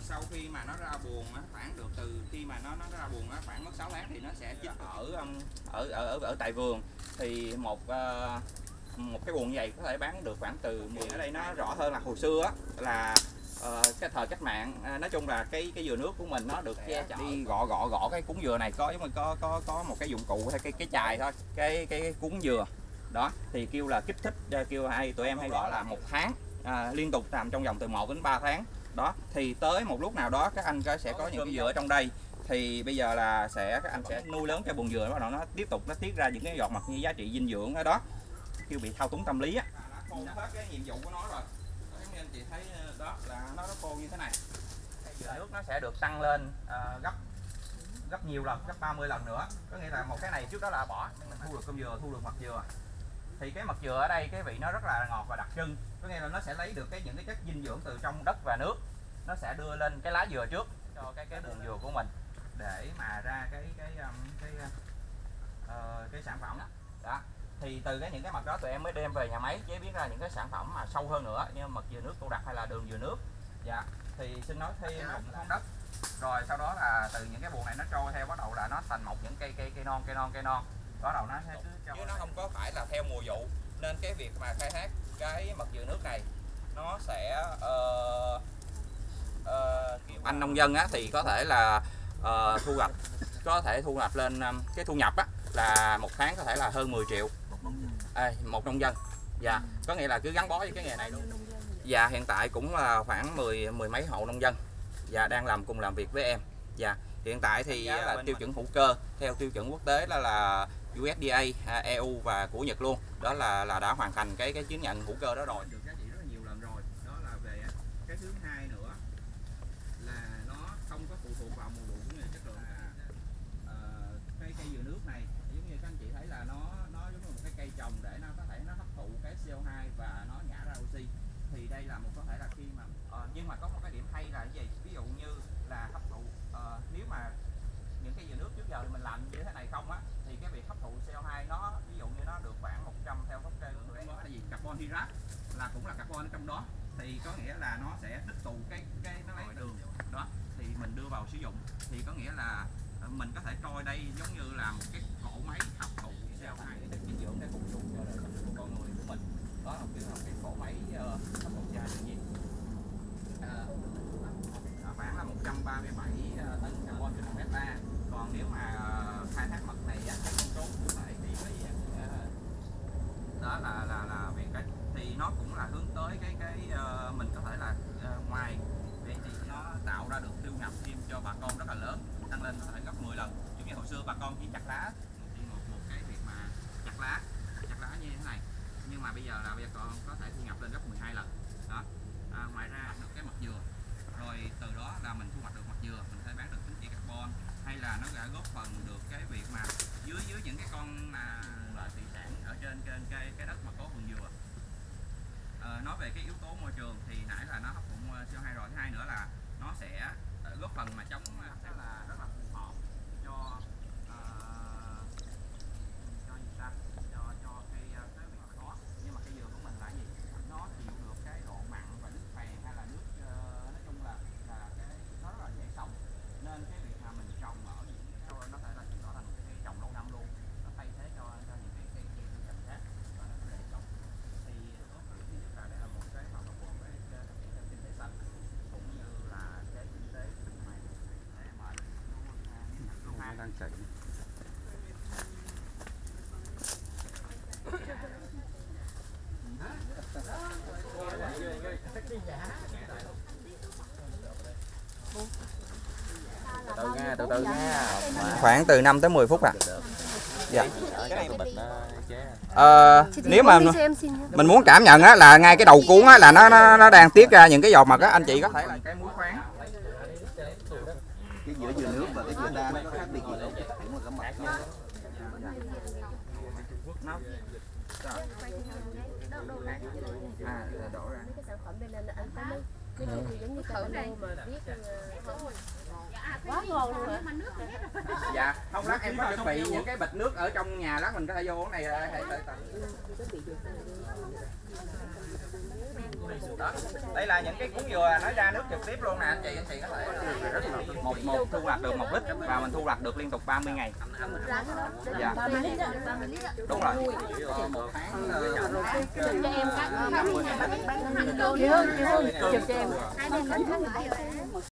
sau khi mà nó ra buồng á, khoảng được từ khi mà nó ra buồng á, khoảng mất 6 tháng thì nó sẽ chích ở tại vườn. Thì một cái buồng như vậy có thể bán được khoảng từ 10. Ở đây nó rõ hơn là hồi xưa á, là cái thời cách mạng, nói chung là cái dừa nước của mình nó được che chở. Đi gõ cái cuốn dừa này có một cái dụng cụ hay cái chài thôi, cái cuốn dừa đó, thì kêu là kích thích, tụi em hay gọi là 1 tháng, liên tục làm trong vòng từ 1 đến 3 tháng đó. Thì tới một lúc nào đó các anh sẽ có những dừa ở trong đây, thì bây giờ là các anh sẽ nuôi lớn cái buồng dừa, bắt đầu nó tiếp tục tiết ra những cái giọt mặt như giá trị dinh dưỡng ở đó, kêu bị thao túng tâm lý á. Khô hết cái nhiệm vụ của nó rồi. Các anh chị thấy đó là nó khô như thế này. Dừa nước nó sẽ được tăng lên gấp nhiều lần, gấp 30 lần nữa. Có nghĩa là một cái này trước đó là bỏ, nhưng mình thu được cơm dừa, thu được mặt dừa. Thì cái mặt dừa ở đây cái vị nó rất là ngọt và đặc trưng. Có nghĩa là nó sẽ lấy được những cái chất dinh dưỡng từ trong đất và nước, nó sẽ đưa lên cái lá dừa trước cho cái buồng dừa của mình để mà ra cái sản phẩm đó. Thì từ những cái mặt đó tụi em mới đem về nhà máy chế biến ra những cái sản phẩm mà sâu hơn nữa, như mật dừa nước cô đặc hay là đường dừa nước. Dạ. Thì xin nói thêm một thoáng đất. Rồi sau đó là từ những cái buồng này nó trôi theo, bắt đầu là nó thành một những cây non. Bắt đầu nó sẽ chứ nó không có phải là theo mùa vụ, nên cái việc mà khai thác cái mật dừa nước này nó sẽ anh nông dân á, thì có thể là thu hoạch lên cái thu nhập á, là 1 tháng có thể là hơn 10 triệu một nông dân. Dạ, có nghĩa là cứ gắn bó với cái nghề này luôn. Dạ, hiện tại cũng là khoảng mười mấy hộ nông dân đang làm việc với em. Dạ, hiện tại thì là tiêu chuẩn hữu cơ theo tiêu chuẩn quốc tế là USDA, EU và của Nhật luôn. Đó là đã hoàn thành cái chứng nhận hữu cơ đó rồi. Được giá trị rất là nhiều lần rồi. Đó là về cái thứ hai nữa là nó không có phụ thuộc vào mùa vụ cũng như chất lượng. Cây dừa nước này giống như các anh chị thấy là nó giống như một cái cây trồng để nó có thể nó hấp thụ cái CO2 và nó nhả ra oxy. Thì đây là có thể là khi mà nhưng mà có một cái điểm hay là gì, ví dụ như là hấp thụ, nếu mà những cái dừa nước trước giờ thì mình làm như thế này không á, thì cái việc hấp thụ CO2 nó ví dụ như nó được khoảng 100 theo thống kê của tụi em. Đó là gì, carbon hydrate là cũng là carbon ở trong đó, thì có nghĩa là nó sẽ tích tụ cái nó lấy đường đó, thì mình đưa vào sử dụng, thì có nghĩa là mình có thể coi đây giống như là một cái cỗ máy hấp thụ CO2 để được dinh dưỡng để phục vụ cho đời sống của con người của mình. Đó là cái cỗ máy hấp thụ ra tự nhiên. Khoảng là 137 tấn carbon trên 1 hectare. Còn nếu mà khai thác mật này á, cái con số cụ thể thì đó là về cái thì nó cũng là hướng tới cái mình có thể là ngoài vậy thì nó tạo ra được thu nhập thêm cho bà con rất là lớn, tăng lên có thể gấp 10 lần. Giống như hồi xưa bà con chỉ chặt lá, một cái việc mà chặt lá như thế này, nhưng mà bây giờ con có thể thu nhập lên gấp 12 lần đó. Ngoài ra được cái mật dừa, rồi từ đó là mình thu hoạch được mật dừa, mình có thể bán được tín chỉ carbon, hay là nó đã góp phần được cái việc mà dưới những cái con loại thủy sản ở trên cái đất mà có vườn dừa. Nói về cái yếu tố môi trường thì nãy là nó hấp thụ CO2 rồi, thứ hai nữa là nó sẽ góp phần mà chống sẽ là rất là phù hợp cho gì ta, cho cái việc đó. Nhưng mà cây dừa của mình là gì, nó chịu được cái độ mặn và nước phèn hay là nước nói chung là cái nó rất là dễ sống, nên cái việc mà mình trồng ở những nó thể là chuyển đổi thành một cái cây trồng lâu năm luôn, nó thay thế cho những cái cây tiêu trầm khác và nó dễ sống. Thì có thứ nhất là đây là một cái hoạt động với kinh tế xanh cũng như là cái kinh tế bên ngoài để mà luôn đang chạy. Từ từ nha. Khoảng từ 5 tới 10 phút ạ. Dạ. Nếu mà mình muốn cảm nhận á, là ngay cái đầu cuốn á, là nó đang tiết ra những cái giọt mật á, anh chị có thể là cái muối khoáng. Cái giữa dừa nước và cái dừa đa nó có khác biệt gì không? Để một cái mật nha. Đổ ra. Quá ngon luôn hả? Dạ, không lát em có chuẩn bị những cái bịch nước ở trong nhà, lát mình có thể vô cái này. Đó. Đây là những cái cuốn dừa nó ra nước trực tiếp luôn nè anh chị có thể một thu hoạch được 1 lít và mình thu hoạch được liên tục 30 ngày. Dạ. Đúng rồi. Một tháng cho em